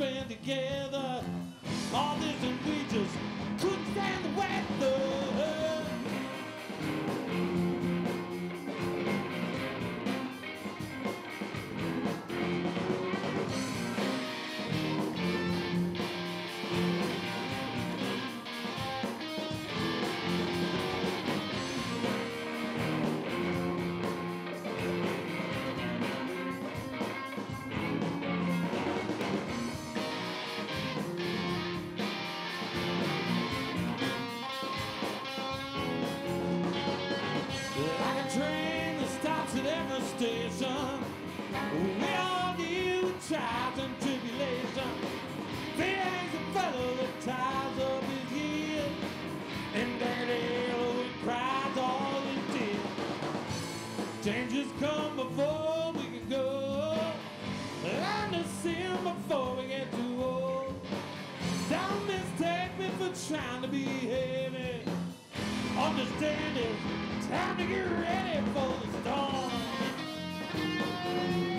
spent together. All this and we just couldn't stand the weather. Like a train that stops at every station, we all deal with trials and tribulation. Feeling's a fellow that ties up his head, and Daddy Elwood cries all his tears. Changes come before we can go, learn to sin before we get too old. Don't mistake me for trying to be heavy. Understand it, time to get ready for the storm.